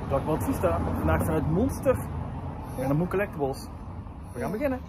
Dakband Vista. Vandaag zijn we het Monster en de Moon Collectibles. We gaan beginnen.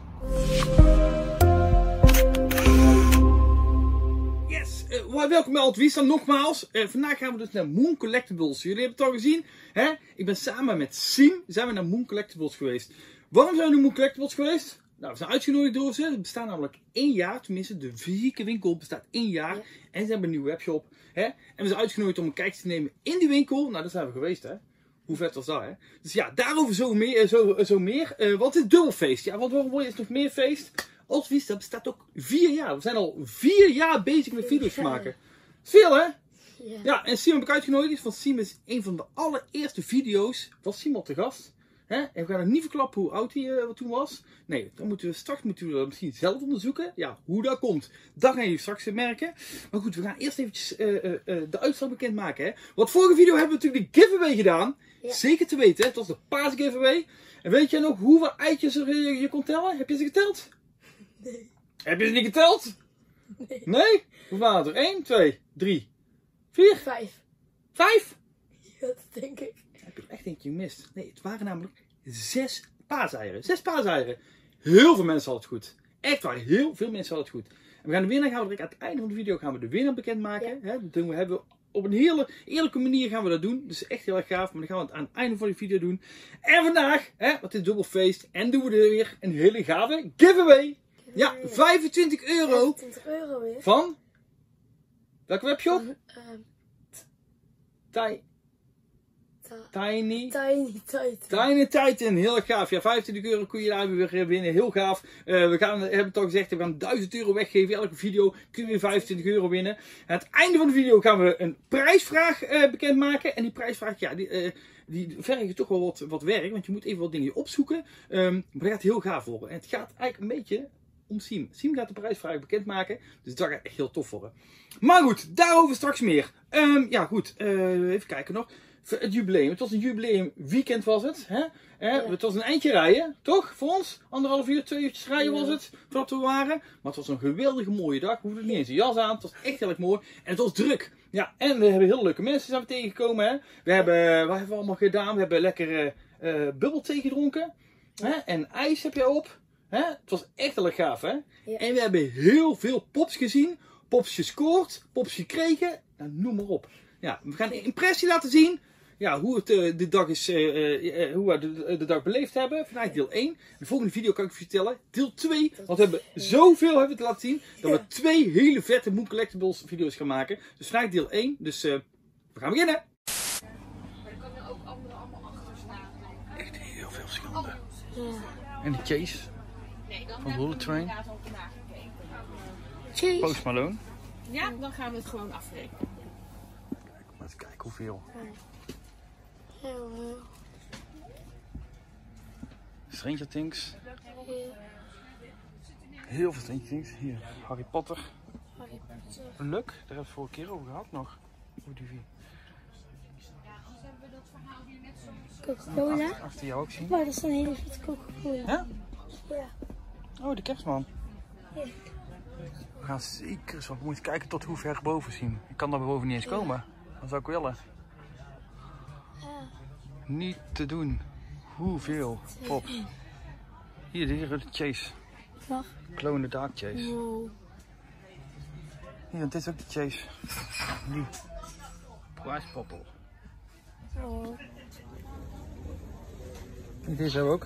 Yes, welkom bij Alt Vista nogmaals. Vandaag gaan we dus naar Moon Collectibles. Jullie hebben het al gezien, hè? Ik ben samen met Siem zijn we naar Moon Collectibles geweest. Waarom zijn we naar Moon Collectibles geweest? Nou, we zijn uitgenodigd door ze. Het bestaat namelijk 1 jaar, tenminste de fysieke winkel bestaat 1 jaar. Ja. En ze hebben een nieuwe webshop. Hè? En we zijn uitgenodigd om een kijkje te nemen in die winkel. Nou, daar zijn we geweest, hè. Hoe vet was dat, hè? Dus ja, daarover zo meer. Wat is dubbelfeest? Ja, want waarom is nog meer feest? Alt Vista bestaat ook 4 jaar. We zijn al 4 jaar bezig met video's maken. Veel, hè? Ja. Ja, en Siem heb ik uitgenodigd. Want Siem is een van de allereerste video's. Was Siem al te gast? Hè? En we gaan nog niet verklappen hoe oud hij toen was. Nee, dan moeten we dat misschien zelf onderzoeken. Ja, hoe dat komt, dat gaan jullie straks merken. Maar goed, we gaan eerst eventjes de uitslag bekendmaken. Hè? Want vorige video hebben we natuurlijk de giveaway gedaan. Ja. Zeker te weten, hè? Het was de paas giveaway. En weet jij nog hoeveel eitjes je kon tellen? Heb je ze geteld? Nee. Heb je ze niet geteld? Nee. Nee? Hoeveel waren het er? 1, 2, 3, 4? 5. 5? Ja, dat denk ik. Heb je echt eentje gemist? Nee, het waren namelijk 6 paaseieren. 6 paaseieren. Heel veel mensen hadden het goed. Echt waar, heel veel mensen hadden het goed. En we gaan de winnaar, aan het einde van de video gaan we de winnaar bekendmaken. Ja. Hè? Dat doen we, hebben we op een hele eerlijke manier gaan we dat doen. Dus echt heel erg gaaf. Maar dan gaan we het aan het einde van de video doen. En vandaag, hè, wat is dubbelfeest. En doen we er weer een hele gave giveaway. Ja, €25. 25 euro weer. Van? Welke webshop? Tiny Titan, heel erg gaaf. Ja, €25 kun je daar weer winnen, heel gaaf. We hebben het al gezegd, we gaan €1000 weggeven. Elke video kun je weer €25 winnen. Aan het einde van de video gaan we een prijsvraag bekendmaken. En die prijsvraag, ja, die vergt toch wel wat werk, want je moet even wat dingen opzoeken. Maar dat gaat heel gaaf worden. En het gaat eigenlijk een beetje om Siem. Siem gaat de prijsvraag bekendmaken, dus dat gaat echt heel tof worden. Maar goed, daarover straks meer. Ja goed, even kijken nog. Het jubileum. Het was een jubileum weekend was het. Hè? Ja. Het was een eindje rijden, toch? Voor ons. 1,5 uur, 2 uurtjes rijden was het. Voordat we waren. Maar het was een geweldige mooie dag. We hoefden niet eens een jas aan. Het was echt heel erg mooi. En het was druk. Ja, en we hebben heel leuke mensen zijn we tegengekomen. Hè? Wat hebben we allemaal gedaan? We hebben lekker bubbelthee gedronken. Hè? En ijs heb je op. Hè? Het was echt heel erg gaaf. Hè? Ja. En we hebben heel veel pops gezien. Pops gescoord. Pops gekregen. Nou, noem maar op. Ja, we gaan een impressie laten zien. Ja, hoe het de dag is, hoe we de dag beleefd hebben. Vandaag deel 1. De volgende video kan ik je vertellen. Deel 2. Want we hebben zoveel te laten zien. Dat we 2 hele vette Moon Collectibles video's gaan maken. Dus vandaag deel 1. Dus we gaan beginnen. Maar er kunnen ook anderen allemaal achter staan. Echt heel veel verschillende. Ja. En de Chase. Nee, dan van Bullet Train. Chase. Post Malone. Ja, dan gaan we het gewoon afrekenen. Kijk, even kijken hoeveel. Heel veel. Stranger Things. Heel veel Stranger Things. Hier, Harry Potter. Luck, daar hebben we het vorige keer over gehad nog. Hoe die vier. Coca-Cola. Achter jou ook zien. Maar dat is een hele vette Coca-Cola. Ja? Ja. Oh, de kerstman. Ja. We gaan zeker eens, want we moeten kijken tot hoe ver boven zien. Ik kan daar boven niet eens komen. Dat zou ik willen. Niet te doen. Hoeveel pops. Hier de Chase. Mag? Clone the Dark Chase. Wow. Hier, dit is ook de Chase. Die. Prijspoppel. Oh. Deze hebben we ook.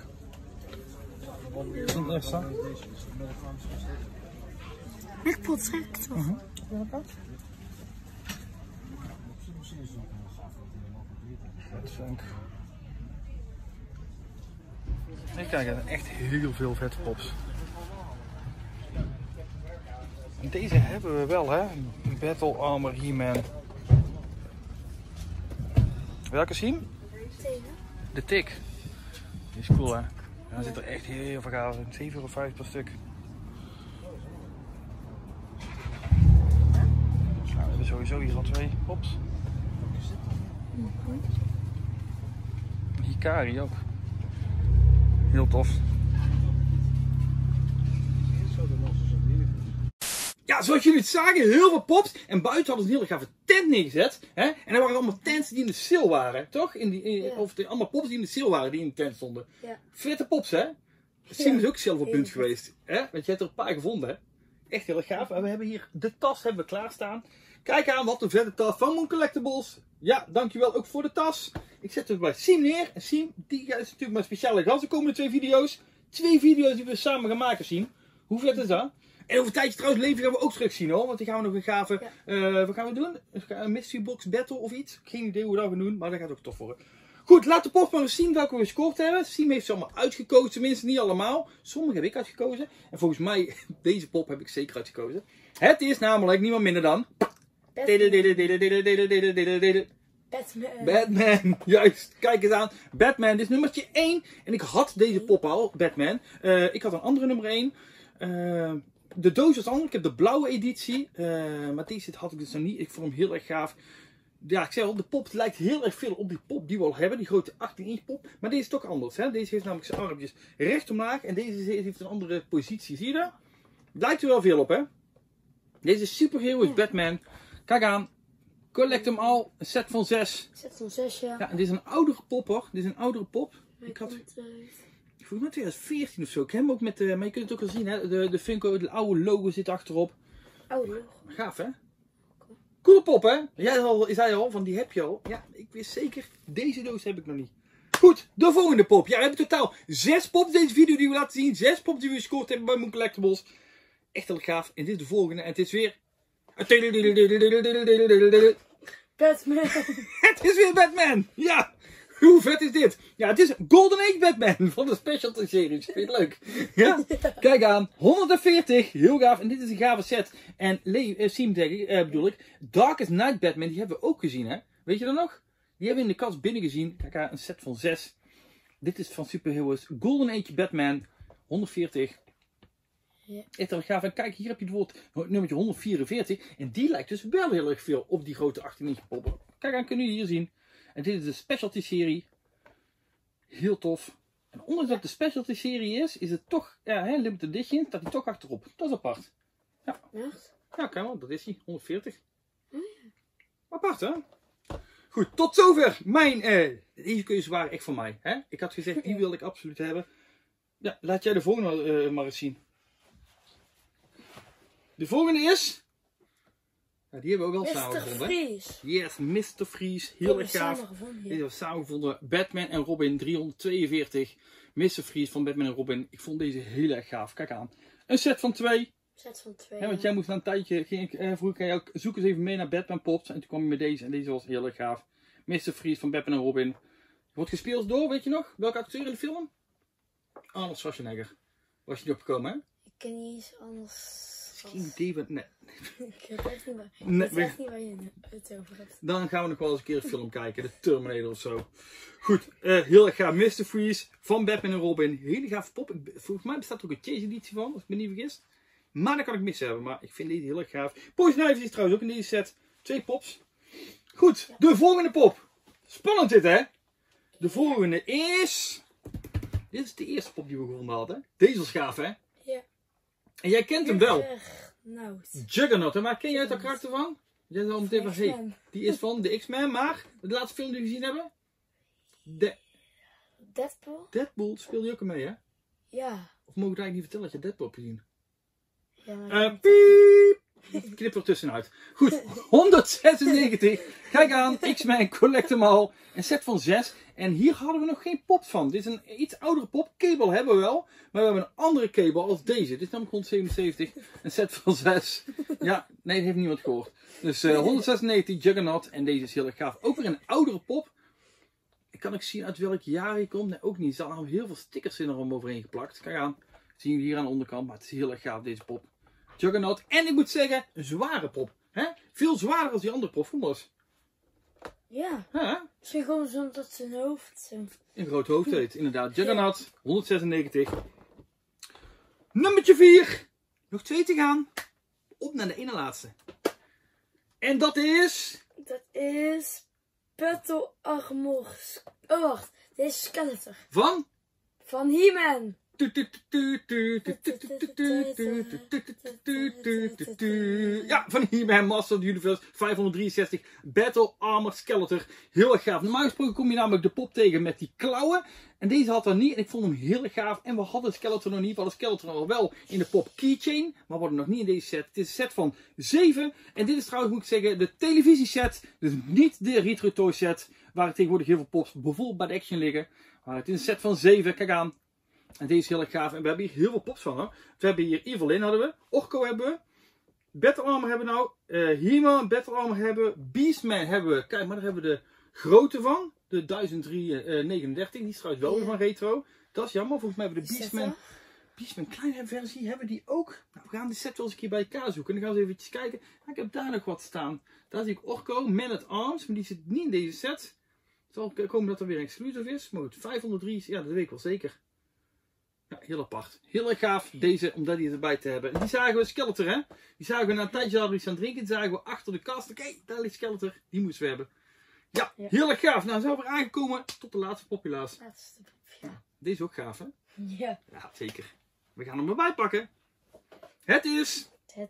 Een extra. Jackpot, zeg ik toch? Even kijken, echt heel veel vette pops. En deze hebben we wel, hè? Battle Armor He-Man. Welke Siem? De Tik. Die is cool, hè? Daar zit er echt heel veel gaaf in. €7,50 per stuk. Nou, we hebben sowieso hier al 2 pops. Hikari ook. Heel tof. Ja, zoals jullie het zagen, heel veel pops. En buiten hadden ze een hele gave tent neergezet. Hè? En er waren allemaal tents die in de sale waren, toch? Of allemaal pops die in de sale waren, die in de tent stonden. Ja. Vette pops, hè? Sim is ook zelf op punt geweest. Hè? Want je hebt er een paar gevonden, hè? Echt heel erg gaaf. En we hebben hier de tas hebben we klaarstaan. Kijk aan, wat een vette tas van Moon Collectibles. Ja, dankjewel ook voor de tas. Ik zet het bij Sim neer. En Sim, die is natuurlijk mijn speciale gast de komende 2 video's. 2 video's die we samen gaan maken, Sim. Hoe vet is dat? En over een tijdje trouwens, Levi gaan we ook terug zien, hoor. Want die gaan we nog een gave... wat gaan we doen? Een mystery box battle of iets? Geen idee hoe we dat gaan doen, maar dat gaat ook tof worden. Goed, laat de post maar eens zien welke we gescoord hebben. Sim heeft ze allemaal uitgekozen, tenminste niet allemaal. Sommige heb ik uitgekozen. En volgens mij, deze pop heb ik zeker uitgekozen. Het is namelijk niemand minder dan... Batman, juist, kijk eens aan. Batman, dit is nummertje 1. En ik had deze pop al, Batman. Ik had een andere nummer 1. De doos was anders, ik heb de blauwe editie. Maar deze had ik dus nog niet. Ik vond hem heel erg gaaf. Ja, ik zei al, de pop lijkt heel erg veel op die pop die we al hebben. Die grote 18-inch pop. Maar deze is toch anders. Hè? Deze heeft namelijk zijn armpjes recht omlaag. En deze heeft een andere positie. Zie je dat? Lijkt er wel veel op, hè? Deze superhero is Batman. Kijk aan. Collect hem al. Een set van 6. Set van 6, ja. Ja, en dit is een oudere pop, hoor. Dit is een oudere pop. Ik had... Volgens mij 2014 of zo. Ik heb hem ook met... maar je kunt het ook al zien, hè. De Funko, de oude logo zit achterop. Oude logo. Gaaf, hè? Coole pop, hè? Jij zei al, van die heb je al. Ja, ik wist zeker, deze doos heb ik nog niet. Goed, de volgende pop. Ja, we hebben totaal 6 pops deze video die we laten zien. 6 pops die we gescoord hebben bij Moon Collectibles. Echt heel gaaf. En dit is de volgende. En het is weer... Batman. Het is weer Batman. Ja. Hoe vet is dit? Ja, het is Golden Age Batman van de Specialty Series. Vind je het leuk? Ja? Kijk aan. 140. Heel gaaf. En dit is een gave set. En Sim bedoel ik. Darkest Night Batman. Die hebben we ook gezien, hè? Weet je dat nog? Die hebben we in de kast binnen gezien. Kijk aan. Een set van 6. Dit is van Superheroes. Golden Age Batman. 140. Ja. Echt heel gaaf. En kijk, hier heb je het woord nummertje 144. En die lijkt dus wel heel erg veel op die grote 18-inch poppen. Kijk aan, kunnen jullie hier zien. En dit is de Specialty serie. Heel tof. En ondanks dat het de Specialty serie is het toch, ja, hè, limited edition, staat hij toch achterop. Dat is apart. Ja. Echt? Ja, kijk maar, dat is hij. 140. Apart, hè? Goed, tot zover mijn, deze keuzes waren echt voor mij. Hè? Ik had gezegd, die wilde ik absoluut hebben. Ja, laat jij de volgende maar eens zien. De volgende is... Ja, die hebben we ook wel samen gevonden. Freeze. Yes, Mr. Freeze. Heel erg gaaf. Deze hebben we samen gevonden. Batman en Robin 342. Mr. Freeze van Batman en Robin. Ik vond deze heel erg gaaf. Kijk aan. Een set van 2. Set van 2. Ja, want jij moest na een tijdje, vroeg ik aan jou, zoek eens even mee naar Batman Pops. En toen kwam je met deze. En deze was heel erg gaaf. Mr. Freeze van Batman en Robin. Wordt gespeeld door, weet je nog? Welke acteur in de film? Arnold Schwarzenegger. Was je niet opgekomen, hè? Ik ken niet eens anders. Geen idee van... Nee. Ik weet echt niet waar je het over hebt. Dan gaan we nog wel eens een keer een film kijken. De Terminator of zo. Goed, heel erg gaaf. Mr. Freeze van Batman en Robin. Hele gaaf pop. Volgens mij bestaat er ook een chase editie van, als ik me niet vergis. Maar dat kan ik mis hebben. Maar ik vind deze heel erg gaaf. Poison Ivy is trouwens ook in deze set. 2 pops. Goed, ja. De volgende pop. Spannend dit, hè? De volgende is... Dit is de eerste pop die we gevonden hadden. Deze was gaaf, hè? Ja. En jij kent hem wel. Nou. Juggernaut, hè? Maar ken jij dat karakter van? Jij zal meteen van, hey, die is van de X-Men, maar de laatste film die we gezien hebben? Deadpool? Deadpool speelde je ook mee, hè? Ja. Of mogen we eigenlijk niet vertellen dat je Deadpool hebt gezien? Ja, maar piep! Knip er tussenuit. Goed, 196. Kijk aan, X-Men, collect hem al. Een set van 6. En hier hadden we nog geen pop van. Dit is een iets oudere pop. Cable hebben we wel. Maar we hebben een andere cable als deze. Dit is namelijk 177. Een set van 6. Ja, nee, dat heeft niemand gehoord. Dus 196 Juggernaut. En deze is heel erg gaaf. Ook weer een oudere pop. Ik kan ook zien uit welk jaar hij komt. Nee, ook niet. Er staan heel veel stickers in erom overheen geplakt. Kijk aan. Zien jullie hier aan de onderkant. Maar het is heel erg gaaf, deze pop. Juggernaut. En ik moet zeggen, een zware pop. Hè? Veel zwaarder dan die andere pop. Hoe was? Ja. Ja. Misschien gewoon zo dat zijn hoofd zo... Een groot hoofd heet, inderdaad. Juggernaut, 196. Nummertje 4. Nog 2 te gaan. Op naar de ene laatste. En dat is... Dat is... Battle Armor... Oh, wacht. Dit is Skeletor. Van? Van He-Man. Ja, van He-Man Master of the Universe 563 Battle Armor Skeletor. Heel erg gaaf. Normaal gesproken kom je namelijk de pop tegen met die klauwen. En deze had er niet. En ik vond hem heel erg gaaf. En we hadden Skeletor nog niet. We hadden Skeletor nog wel in de pop Keychain. Maar we hadden nog niet in deze set. Het is een set van 7. En dit is trouwens, moet ik zeggen, de televisieset. Dus niet de Retro Toy set. Waar tegenwoordig heel veel pops bijvoorbeeld bij de Action liggen. Maar het is een set van 7. Kijk aan. En deze is heel erg gaaf. En we hebben hier heel veel pops van. Hè? We hebben hier Evelyn hadden we. Orko hebben we. Battle Armor hebben we nou. He-Man Battle Armor hebben we. Beastman hebben we. Kijk, maar daar hebben we de grote van. De 1339. Die is trouwens wel weer van retro. Dat is jammer. Volgens mij hebben we de Beastman kleine versie. Hebben die ook. Nou, we gaan de set wel eens een keer bij elkaar zoeken. En dan gaan we eens eventjes kijken. Nou, ik heb daar nog wat staan. Daar zie ik Orko. Man at Arms. Maar die zit niet in deze set. Het zal komen dat er weer een exclusive is. Maar goed, 503. Ja, dat weet ik wel zeker. Ja, heel apart. Heel erg gaaf deze, om die erbij te hebben. En die zagen we Skeletor, hè. Die zagen we na een tijdje hadden we iets aan het drinken. Die zagen we achter de kast. Kijk, daar ligt Skeletor. Die moesten we hebben. Ja, heel erg gaaf. Nou, zijn we aangekomen tot de laatste pop helaas. Laatste pop, ja. Deze is ook gaaf, hè? Ja. Ja, zeker. We gaan hem erbij pakken. Het is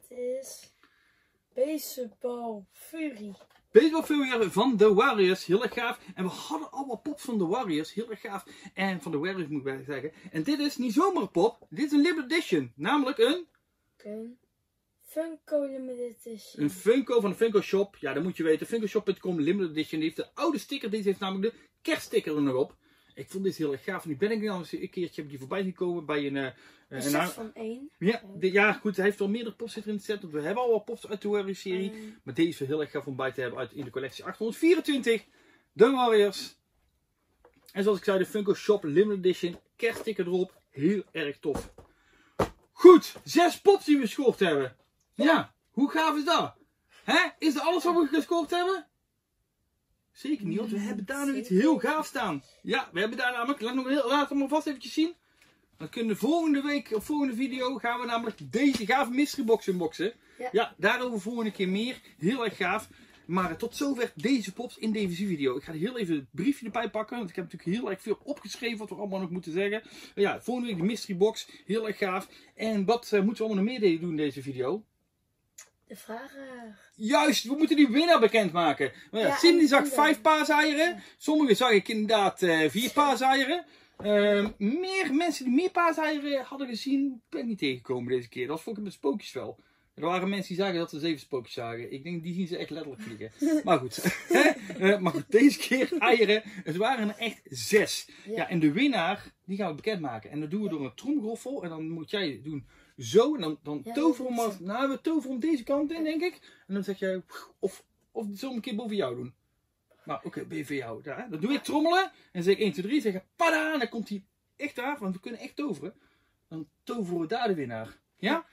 Baseball Fury. Baseball Fury van The Warriors. Heel erg gaaf. En we hadden al wat pops van The Warriors. Heel erg gaaf. En van The Warriors moet ik bij zeggen. En dit is niet zomaar een pop. Dit is een limited edition. Namelijk een Funko Limited Edition. Een Funko van de Funko Shop. Ja, dat moet je weten. Funkoshop.com Limited Edition. Die heeft de oude sticker. Deze heeft namelijk de kerststicker er nog op. Ik vond dit heel erg gaaf. Nu ben ik al een keertje heb die voorbij gekomen bij een set van 1. Ja, goed. Hij heeft wel meerdere pops zitten in het set. Want we hebben al wat pops uit de Warriors serie. Maar deze is wel heel erg gaaf om bij te hebben in de collectie 824. De Warriors. En zoals ik zei, de Funko Shop Limited Edition. Kerststicker erop. Heel erg tof. Goed. 6 pops die we gescoord hebben. Ja. Hoe gaaf is dat? Hè? Is dat alles wat we gescoord hebben? Zeker niet, want we hebben daar nog iets heel gaaf staan. Ja, we hebben daar namelijk, laat hem maar vast eventjes zien. Dan kunnen we volgende week, of volgende video, gaan we namelijk deze gave mystery box unboxen. Ja, daarover volgende keer meer. Heel erg gaaf. Maar tot zover deze pops in deze video. Ik ga heel even het briefje erbij pakken, want ik heb natuurlijk heel erg veel opgeschreven wat we allemaal nog moeten zeggen. Ja, volgende week de mystery box. Heel erg gaaf. En wat moeten we allemaal nog meer doen in deze video? De vragen. Juist, we moeten die winnaar bekendmaken. Ja, Cindy zag 5 paaseieren. Sommigen zag ik inderdaad 4 paaseieren. Meer mensen die meer paaseieren hadden gezien, ben ik niet tegengekomen deze keer. Dat was volgens mij met spookjes wel. Er waren mensen die zagen dat ze 7 spookjes zagen. Ik denk, die zien ze echt letterlijk vliegen. Maar goed. Maar goed, deze keer eieren. Het waren er echt 6. Ja, en de winnaar, die gaan we bekendmaken. En dat doen we door een tromgeroffel. En dan moet jij doen zo. En dan toveren we hem. Nou, we toveren hem deze kant in, denk ik. En dan zeg jij, of zullen we een keer boven jou doen? Nou, oké, boven jou. Daar, dan doe ik trommelen. En dan zeg ik 1, 2, 3. Zeg je, pada! En dan komt hij echt daar. Want we kunnen echt toveren. Dan toveren we daar de winnaar. Ja?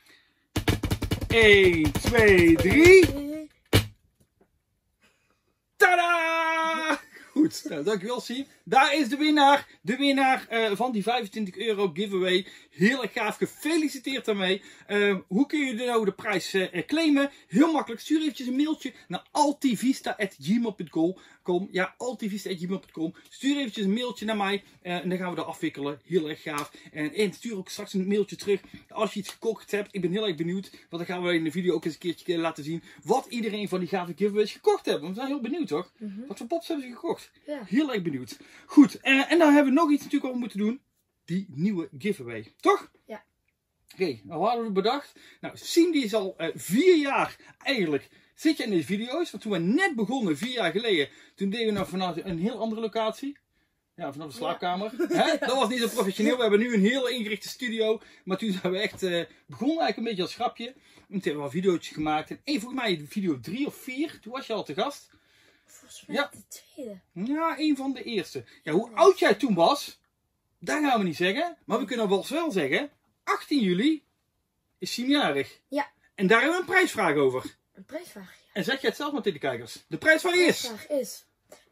1, 2, 3. Tada! Goed, nou, dankjewel Siem. Daar is de winnaar. De winnaar van die €25 giveaway. Heel erg gaaf. Gefeliciteerd daarmee. Hoe kun je nou de prijs claimen? Heel makkelijk. Stuur eventjes een mailtje naar altivista@gmail.com. Ja, altivista@gmail.com. Stuur eventjes een mailtje naar mij. En dan gaan we dat afwikkelen. Heel erg gaaf. En stuur ook straks een mailtje terug als je iets gekocht hebt. Ik ben heel erg benieuwd. Want dan gaan we in de video ook eens een keertje laten zien wat iedereen van die gave giveaways gekocht heeft. We zijn heel benieuwd, toch? Wat voor pops hebben ze gekocht? Ja. Heel erg benieuwd. Goed, en dan hebben we nog iets natuurlijk wat we moeten doen. Die nieuwe giveaway. Toch? Ja. Oké, nou wat hadden we bedacht? Nou, Cindy is al 4 jaar eigenlijk. Zit je in deze video's? Want toen we net begonnen, 4 jaar geleden, toen deden we nog vanuit een heel andere locatie. Ja, vanaf de slaapkamer. Ja. Hè? Dat was niet zo professioneel. We hebben nu een heel ingerichte studio. Maar toen zijn we echt begonnen eigenlijk een beetje als grapje. En toen hebben we wel video's gemaakt. En volgens mij video 3 of 4, toen was je al te gast. Volgens mij de tweede. Ja, een van de eerste. Ja, hoe oud jij toen was, dat gaan we niet zeggen. Maar we kunnen wel zeggen, 18 juli is Siem jarig. Ja. En daar hebben we een prijsvraag over. Een prijsvraag, ja. En zeg jij het zelf maar tegen de kijkers. De prijsvraag is... De prijsvraag is...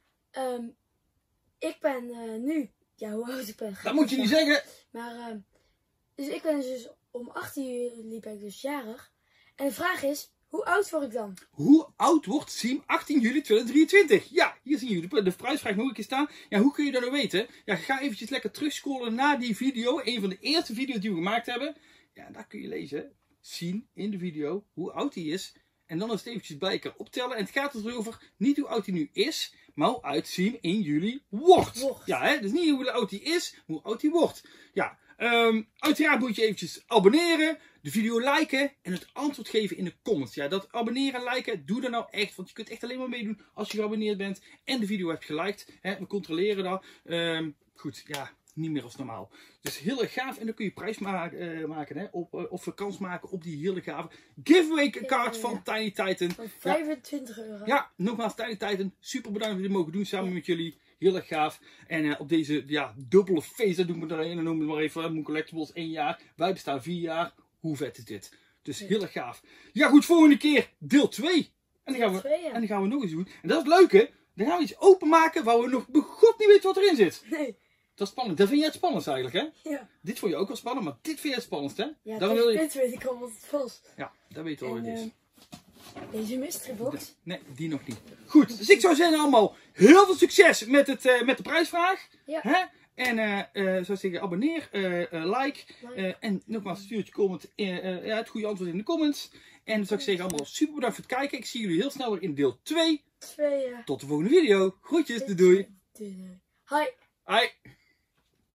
ik ben nu... Ja, hoe oud ik ben. Dat moet je niet zeggen. Maar, dus ik ben dus om 18 juli ben ik dus jarig. En de vraag is, Hoe oud word ik dan? Hoe oud wordt Siem 18 juli 2023? Ja, hier zien jullie de prijsvraag nog een keer staan. Ja, hoe kun je dat nou weten? Ja, ga eventjes lekker terugscrollen naar die video. Een van de eerste video's die we gemaakt hebben. Ja, daar kun je lezen, zien in de video hoe oud hij is. En dan is het eventjes bij elkaar optellen. En het gaat erover niet hoe oud hij nu is, maar hoe oud Siem in juli wordt. Ja, hè? Dus niet hoe oud hij is, maar hoe oud hij wordt. Ja, uiteraard moet je eventjes abonneren, de video liken en het antwoord geven in de comments. Ja, dat abonneren en liken, doe dat nou echt. Want je kunt echt alleen maar meedoen als je geabonneerd bent en de video hebt geliked. Hè? We controleren dat. Goed, ja, niet meer als normaal. Dus heel erg gaaf. En dan kun je prijs maken hè? Of kans maken op die hele gave giveaway kaart van Tiny Titan. Van 25 euro. Ja, nogmaals Tiny Titan. Super bedankt dat we dit mogen doen samen met jullie. Heel erg gaaf. En op deze dubbele feest, dat doen we er een en noemen we maar even Moon Collectibles 1 jaar. Wij bestaan 4 jaar. Hoe vet is dit? Dus heel erg gaaf. Ja goed, volgende keer deel 2. En dan gaan we nog eens doen. En dat is het leuke. Dan gaan we iets openmaken waar we nog begot niet weten wat erin zit. Nee. Dat is spannend. Dat vind jij het spannendst eigenlijk, hè? Ja. Dit vond je ook wel spannend, maar dit vind je het spannendst, hè? Ja, dit weet ik al wat het was. Ja, dat weet je wel wat het is. Deze mystery box? Nee, die nog niet. Goed, dus ik zou zeggen allemaal heel veel succes met de prijsvraag. Ja. Hè? En zou zeggen, abonneer, like. En nogmaals, stuur je comment, het goede antwoord in de comments. En dan zou ik zeggen allemaal super bedankt voor het kijken. Ik zie jullie heel snel weer in deel 2. Tot de volgende video. Groetjes, doei. Hi. Hi.